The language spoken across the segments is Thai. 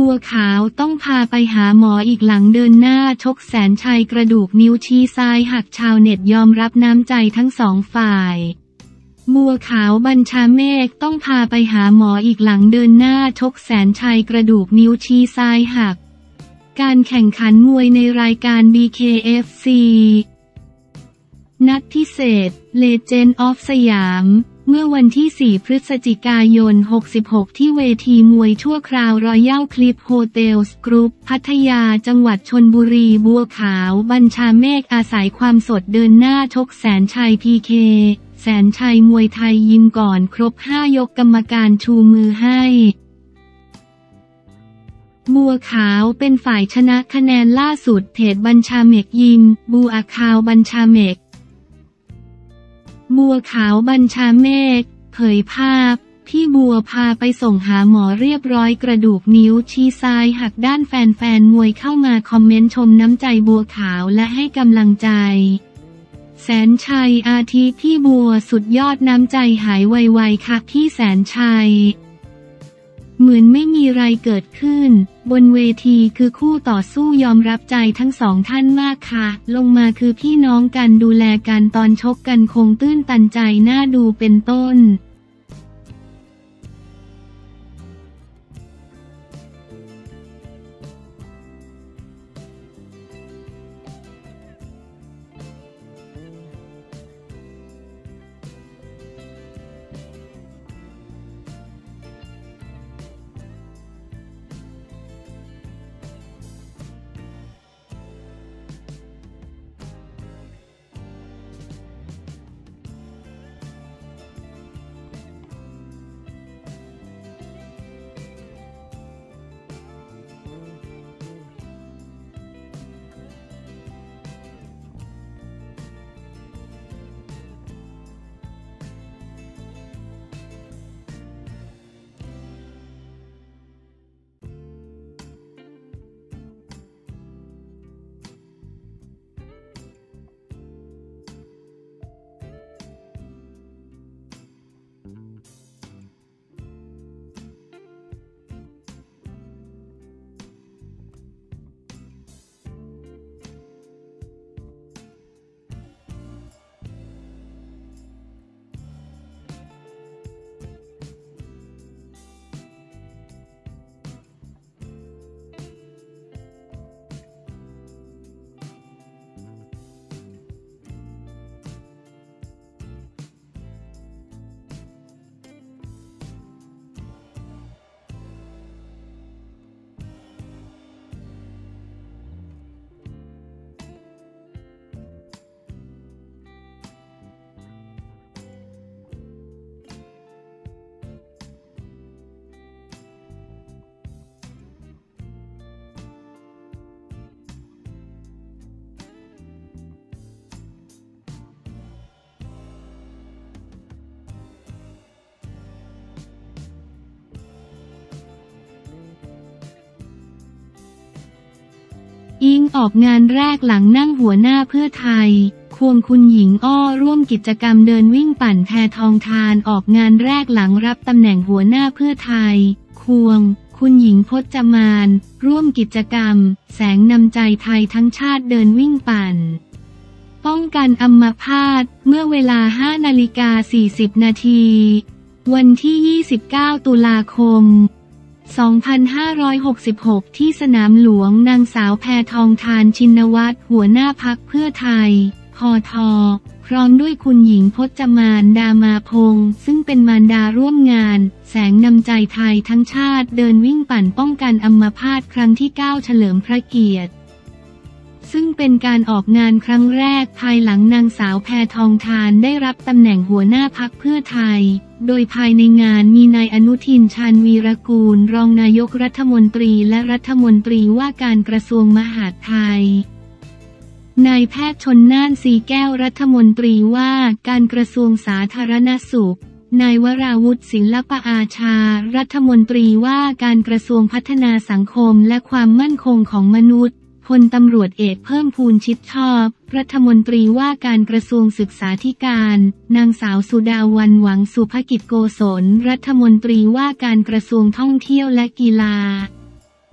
บัวขาวต้องพาไปหาหมออีกหลังเดินหน้าชกแสนชัยกระดูกนิ้วชี้ซ้ายหักชาวเน็ตยอมรับน้ำใจทั้งสองฝ่ายบัวขาวบัญชาเมฆต้องพาไปหาหมออีกหลังเดินหน้าชกแสนชัยกระดูกนิ้วชี้ซ้ายหักการแข่งขันมวยในรายการ BKFC นัดพิเศษ Legend of สยามเมื่อวันที่ 4 พฤศจิกายน 66 ที่เวทีมวยชั่วคราวรอยัลคลิฟโฮเทลส์กรุ๊ปพัทยาจังหวัดชลบุรีบัวขาวบัญชาเมฆอาศัยความสดเดินหน้าชกแสนชัย PK แสนชัยมวยไทยยิมก่อนครบ 5 ยกกรรมการชูมือให้บัวขาวเป็นฝ่ายชนะคะแนนล่าสุดเพจบัญชาเมฆยิมบัวขาวบัญชาเมฆบัวขาวบัญชาเมฆเผยภาพพี่บัวพาไปส่งหาหมอเรียบร้อยกระดูกนิ้วชี้ซ้ายหักด้านแฟนมวยเข้ามาคอมเมนต์ชมน้ำใจบัวขาวและให้กำลังใจแสนชัยอาทิพี่บัวสุดยอดน้ำใจหายไวๆค่ะพี่แสนชัยเหมือนไม่มีไรเกิดขึ้นบนเวทีคือคู่ต่อสู้ยอมรับใจทั้งสองท่านมากค่ะลงมาคือพี่น้องกันดูแลกันตอนชกกันคงตื้นตันใจน่าดูเป็นต้นอิงออกงานแรกหลังนั่งหัวหน้าเพื่อไทยควงคุณหญิงอ้อร่วมกิจกรรมเดินวิ่งปั่นแพทองธารออกงานแรกหลังรับตำแหน่งหัวหน้าเพื่อไทยควงคุณหญิงพจมานร่วมกิจกรรมแสงนำใจไทยทั้งชาติเดินวิ่งปั่นป้องกันอัมพาตเมื่อเวลา 5:40 นาทีวันที่ 29 ตุลาคม2566 ที่สนามหลวงนางสาวแพทองธารชินวัตรหัวหน้าพรรคเพื่อไทยพท.พร้อมด้วยคุณหญิงพจมานดามาพงษ์ซึ่งเป็นมารดาร่วมงานแสงนำใจไทยทั้งชาติเดินวิ่งปั่นป้องกันอัมพาตครั้งที่ 9 เฉลิมพระเกียรติซึ่งเป็นการออกงานครั้งแรกภายหลังนางสาวแพทองธารได้รับตำแหน่งหัวหน้าพรรคเพื่อไทยโดยภายในงานมีนายอนุทินชาญวีรกูลรองนายกรัฐมนตรีและรัฐมนตรีว่าการกระทรวงมหาดไทยนายแพทย์ชลน่านสีแก้วรัฐมนตรีว่าการกระทรวงสาธารณสุขนายวราวุฒิศิลปอาชารัฐมนตรีว่าการกระทรวงพัฒนาสังคมและความมั่นคงของมนุษย์พลตำรวจเอกเพิ่มพูนชิดชอบรัฐมนตรีว่าการกระทรวงศึกษาธิการนางสาวสุดาวันหวังสุภกิจโกศลรัฐมนตรีว่าการกระทรวงท่องเที่ยวและกีฬา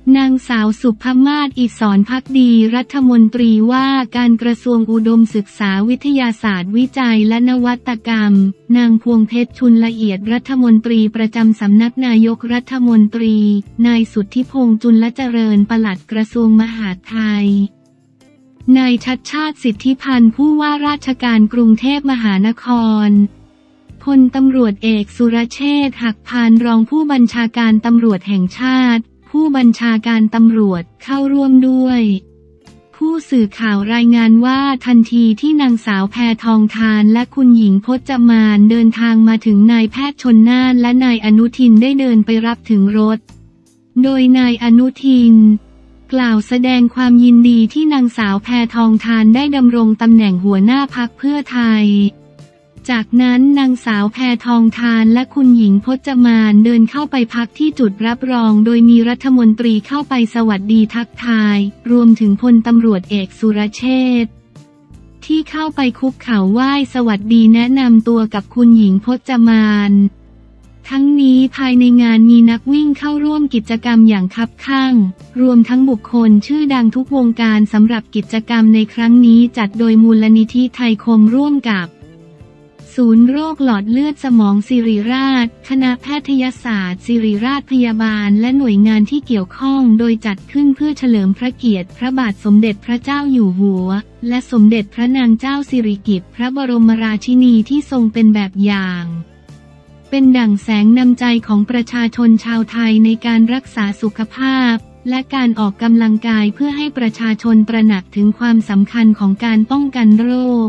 นางสาวสุภมาศ อิศรภักดีรัฐมนตรีว่าการกระทรวงอุดมศึกษาวิทยาศาสตร์วิจัยและนวัตกรรมนางพวงเพชรชุนละเอียดรัฐมนตรีประจำสำนักนายกรัฐมนตรีนายสุทธิพงษ์จุลเจริญปลัดกระทรวงมหาดไทยนายชัชชาติสิทธิพันธ์ผู้ว่าราชการกรุงเทพมหานครพลตำรวจเอกสุรเชษฐ์ หักพานรองผู้บัญชาการตำรวจแห่งชาติผู้บัญชาการตำรวจเข้าร่วมด้วยผู้สื่อข่าวรายงานว่าทันทีที่นางสาวแพทองธารและคุณหญิงพจมานเดินทางมาถึงนายแพทย์ชลน่านและนายอนุทินได้เดินไปรับถึงรถโดยนายอนุทินกล่าวแสดงความยินดีที่นางสาวแพทองธารได้ดำรงตำแหน่งหัวหน้าพรรคเพื่อไทยจากนั้นนางสาวแพทองธารและคุณหญิงพจมานเดินเข้าไปพักที่จุดรับรองโดยมีรัฐมนตรีเข้าไปสวัสดีทักทายรวมถึงพลตำรวจเอกสุรเชษฐ์ที่เข้าไปคุกเข่าไหว้สวัสดีแนะนำตัวกับคุณหญิงพจมานทั้งนี้ภายในงานมีนักวิ่งเข้าร่วมกิจกรรมอย่างคับคั่งรวมทั้งบุคคลชื่อดังทุกวงการสำหรับกิจกรรมในครั้งนี้จัดโดยมูลนิธิไทยคมร่วมกับศูนย์โรคหลอดเลือดสมองศิริราชคณะแพทยศาสตร์ศิริราชพยาบาลและหน่วยงานที่เกี่ยวข้องโดยจัดขึ้นเพื่อเฉลิมพระเกียรติพระบาทสมเด็จพระเจ้าอยู่หัวและสมเด็จพระนางเจ้าสิริกิติ์พระบรมราชินีที่ทรงเป็นแบบอย่างเป็นดั่งแสงนำใจของประชาชนชาวไทยในการรักษาสุขภาพและการออกกำลังกายเพื่อให้ประชาชนตระหนักถึงความสำคัญของการป้องกันโรค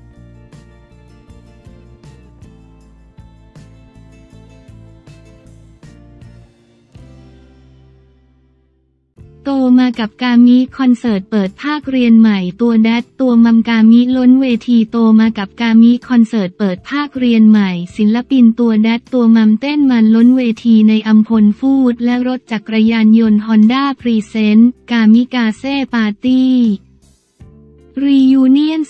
โตมากับกามิคอนเสิร์ตเปิดภาคเรียนใหม่ตัวแดดตัวมัมกามิล้นเวทีโตมากับกามิคอนเสิร์ตเปิดภาคเรียนใหม่ศิลปินตัวแดดตัวมัมเต้นมันล้นเวทีในอัมพลฟูดและรถจักรยานยนต์ฮอนด้าพรีเซนต์กามิกาเซ่ปาร์ตี้รียูเนียน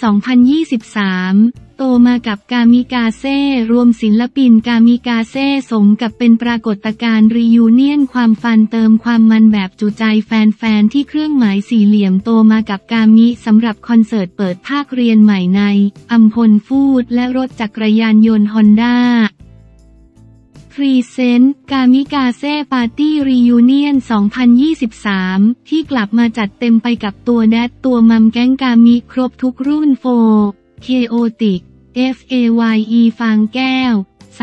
2023 โตมากับกามิกาเซ่รวมศิลปินกามิกาเซ่สมกับเป็นปรากฏการณ์รียูเนียนความฟันเติมความมันแบบจุใจแฟนๆที่เครื่องหมายสี่เหลี่ยมโตมากับกามิสำหรับคอนเสิร์ตเปิดภาคเรียนใหม่ในอัมพลฟูดและรถจักรยานยนต์ฮอนด้าพรีเซนต์กามิกาเซ่ปาร์ตี้รียูเนียน 2023 ที่กลับมาจัดเต็มไปกับตัวแดดตัวมัมแก๊งกามิครบทุกรุ่นโฟเคโอติก FAYE ฟางแก้ว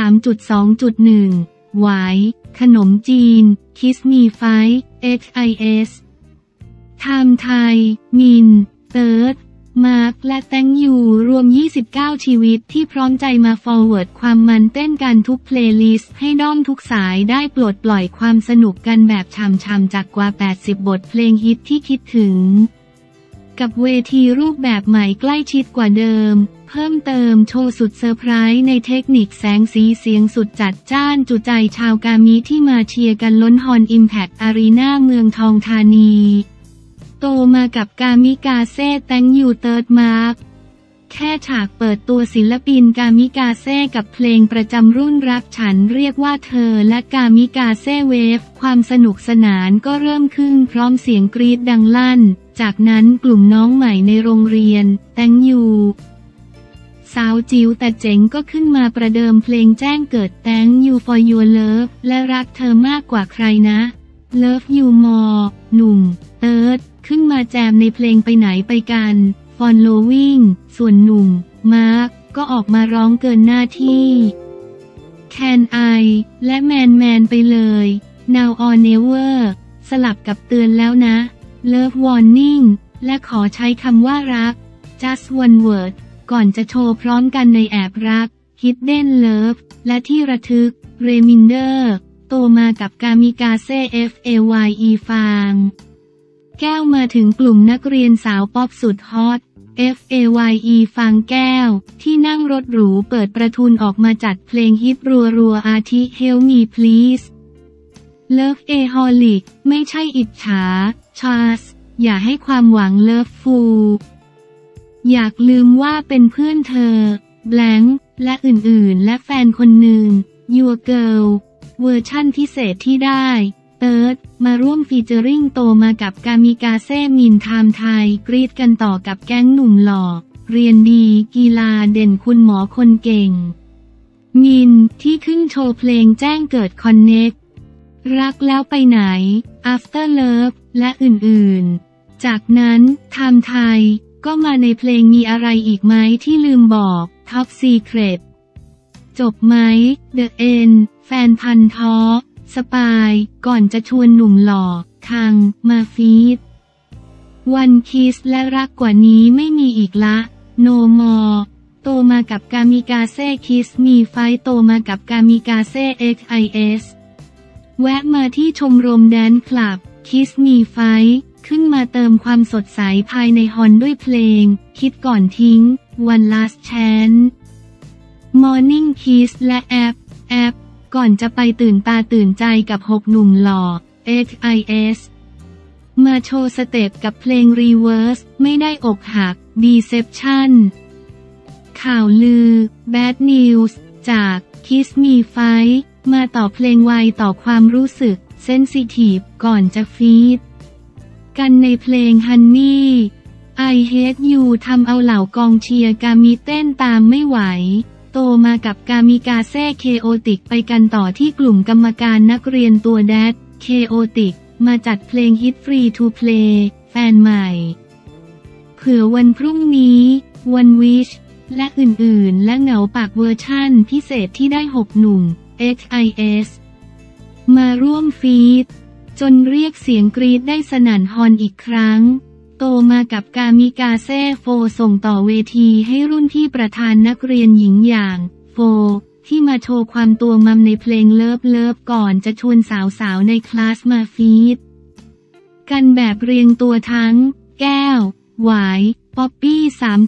3.2.1 ไหวขนมจีน คิสมีไฟ XIS ไทม์ไทย มิน เติร์ดมาร์คและแตงยูรวม 29 ชีวิตที่พร้อมใจมาฟอร์เวิร์ดความมันเต้นกันทุกเพลย์ลิสต์ให้ด้อมทุกสายได้ปลดปล่อยความสนุกกันแบบช่ำๆจากกว่า 80 บทเพลงฮิตที่คิดถึงกับเวทีรูปแบบใหม่ใกล้ชิดกว่าเดิมเพิ่มเติมโชว์สุดเซอร์ไพรส์ในเทคนิคแสงสีเสียงสุดจัดจ้านจุใจชาวกามิที่มาเชียร์กันล้นฮอลอิมแพคอารีนาเมืองทองธานีโตมากับกามิกาเซ่แตงยูเติร์ดมาร์คแค่ฉากเปิดตัวศิลปินกามิกาเซ่กับเพลงประจำรุ่นรักฉันเรียกว่าเธอและกามิกาเซ่เวฟความสนุกสนานก็เริ่มขึ้นพร้อมเสียงกรี๊ดดังลั่นจากนั้นกลุ่มน้องใหม่ในโรงเรียนแตงยูสาวจิ๋วแต่เจ๋งก็ขึ้นมาประเดิมเพลงแจ้งเกิด Thank You for Your Love และรักเธอมากกว่าใครนะ Love You More หนุ่มเติร์ดขึ้นมาแจมในเพลงไปไหนไปกัน Following ส่วนหนุ่มมาร์คก็ออกมาร้องเกินหน้าที่ Can I และแมนไปเลย Now or Never สลับกับเตือนแล้วนะ Love Warning และขอใช้คำว่ารัก Just One Wordก่อนจะโชว์พร้อมกันในแอบรัก Hidden Love และที่ระทึก Reminder โตมากับกามิกาเซ่ FAYE ฟางแก้วมาถึงกลุ่มนักเรียนสาวป๊อปสุดฮอต FAYE ฟางแก้วที่นั่งรถหรูเปิดประทุนออกมาจัดเพลงฮิตรัวอาทิ Help Me Please Love Aholic ไม่ใช่อิจฉา Charles อย่าให้ความหวัง Love Foolอยากลืมว่าเป็นเพื่อนเธอ Blank และอื่นๆและแฟนคนหนึ่ง Your Girl เวอร์ชั่นพิเศษที่ได้เติร์ดมาร่วมฟีเจอริ่งโตมากับกามิกาเซ่มินไทม์ไทยกรีดกันต่อกับแก๊งหนุ่มหล่อเรียนดีกีฬาเด่นคุณหมอคนเก่งมินที่ขึ้นโชว์เพลงแจ้งเกิดคอนเน็กรักแล้วไปไหน After Love และอื่นๆจากนั้นไทม์ไทยก็มาในเพลงมีอะไรอีกไหมที่ลืมบอก Top Secret จบไหม The End แฟนพันธุ์ท้อสปายก่อนจะชวนหนุ่มหล่อคังมาฟีดวันคิสและรักกว่านี้ไม่มีอีกละ No More โตมากับกามิกาเซ่คิสมีไฟโตมากับกามิกาเซ่ XIS แวะมาที่ชมรมแดนคลับคิสมีไฟขึ้นมาเติมความสดใสภายในฮอนด้วยเพลงคิดก่อนทิ้ง One Last Chance Morning Kiss และแอปก่อนจะไปตื่นตาตื่นใจกับ6หนุ่มหล่อ XIS มาโชว์สเต็ปกับเพลง Reverse ไม่ได้อกหัก Deception ข่าวลือ Bad News จาก Kiss Me Fight มาต่อเพลงไวต่อความรู้สึก Sensitive ก่อนจะฟีดกันในเพลง Honey I Hate You ทำเอาเหล่ากองเชียร์กามิเต้นตามไม่ไหวโตมากับกามิกาเซ่เคโอติกไปกันต่อที่กลุ่มกรรมการนักเรียนตัวแดดเคโอติกมาจัดเพลงฮิตฟรีทูเพลย์แฟนใหม่เผื่อวันพรุ่งนี้วันวิชและอื่นๆและเหงาปากเวอร์ชั่นพิเศษที่ได้6หนุ่ม XIS มาร่วมฟีดจนเรียกเสียงกรี๊ดได้สนั่นฮอนอีกครั้งโตมากับกามิกาเซ่โฟส่งต่อเวทีให้รุ่นพี่ประธานนักเรียนหญิงอย่างโฟที่มาโชว์ความตัวมัมในเพลงเลิฟก่อนจะชวนสาวๆในคลาสมาฟีดกันแบบเรียงตัวทั้งแก้วหวายป๊อปปี้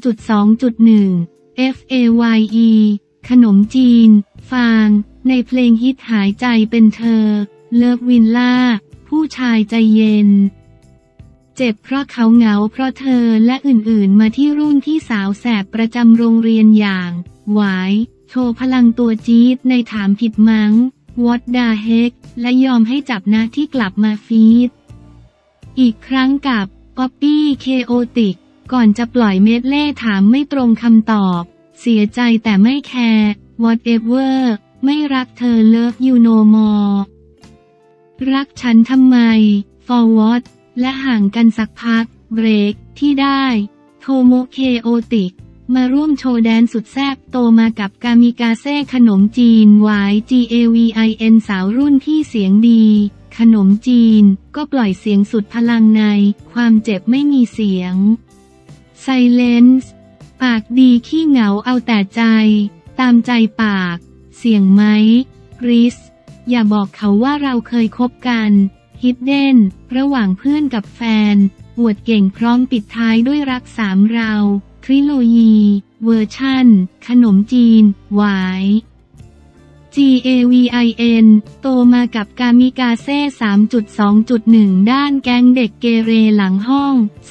3.2.1 FAYE ขนมจีนฟางในเพลงฮิตหายใจเป็นเธอเลิฟวินล่าผู้ชายใจเย็นเจ็บเพราะเขาเหงาเพราะเธอและอื่นๆมาที่รุ่นที่สาวแสบประจำโรงเรียนอย่างหวายโชว์พลังตัวจี๊ดในถามผิดมั้ง What the heck และยอมให้จับนะที่กลับมาฟีดอีกครั้งกับป๊อปปี้เคโอติกก่อนจะปล่อยเมดเล่ถามไม่ตรงคำตอบเสียใจแต่ไม่แคร์ Whatever ไม่รักเธอ Love You No More รักฉันทำไม For Whatและห่างกันสักพักเบรกที่ได้โทโมเคโอติกมาร่วมโชว์แดนสุดแซ่บโตมากับกามิกาเซ่ขนมจีน YGAVIN สาวรุ่นที่เสียงดีขนมจีนก็ปล่อยเสียงสุดพลังในความเจ็บไม่มีเสียง Silence ปากดีขี้เหงาเอาแต่ใจตามใจปากเสียงไหม Risk อย่าบอกเขาว่าเราเคยคบกันHidden ระหว่างเพื่อนกับแฟนอวดเก่งพร้อมปิดท้ายด้วยรัก3เราทริโลยีเวอร์ชั่นขนมจีนหวาย GAVIN โตมากับกามิกาเซ่ 3.2.1 ด้านแก๊งเด็กเกเรหลังห้อง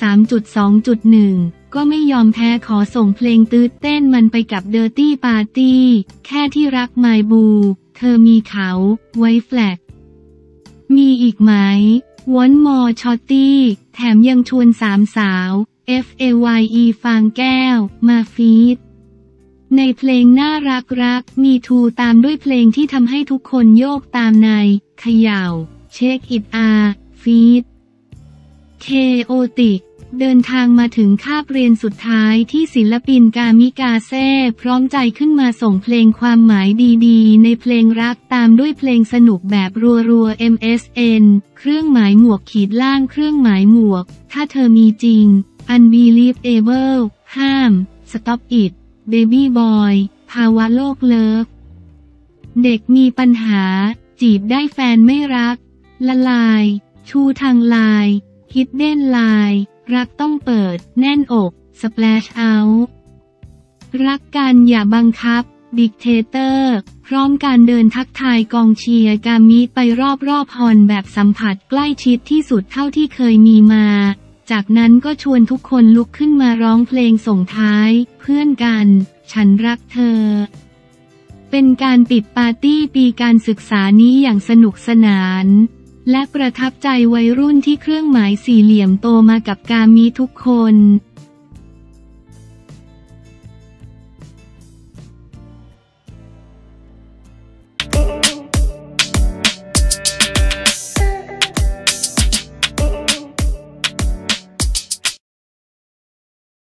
3.2.1 ก็ไม่ยอมแพ้ขอส่งเพลงตื้ดเต้นมันไปกับ Dirty Party แค่ที่รักไมบูเธอมีเขาไว้แฟลกมีอีกไหม One More Shorty แถมยังชวน3สาว FAYE ฟางแก้วมาฟีดในเพลงน่ารักมีทูตามด้วยเพลงที่ทำให้ทุกคนโยกตามในเขย่าเช็คอิทอาฟีดเคโอติกเดินทางมาถึงคาบเรียนสุดท้ายที่ศิลปินกามิกาเซ่พร้อมใจขึ้นมาส่งเพลงความหมายดีๆในเพลงรักตามด้วยเพลงสนุกแบบรัวๆ MSN เครื่องหมายหมวกขีดล่างเครื่องหมายหมวกถ้าเธอมีจริง Unbelievable ห้าม Stop It Baby Boy ภาวะโลกเลิฟเด็กมีปัญหาจีบได้แฟนไม่รักละลายชูทางลายฮิดเด้นลายรักต้องเปิดแน่นอกสแปลชเอาท์รักกันอย่าบังคับดิกเทเตอร์พร้อมการเดินทักทายกองเชียร์กามิไปรอบฮอนแบบสัมผัสใกล้ชิดที่สุดเท่าที่เคยมีมาจากนั้นก็ชวนทุกคนลุกขึ้นมาร้องเพลงส่งท้ายเพื่อนกันฉันรักเธอเป็นการปิดปาร์ตี้ปีการศึกษานี้อย่างสนุกสนานและประทับใจวัยรุ่นที่เครื่องหมายสี่เหลี่ยมโตมากับกามิทุกคน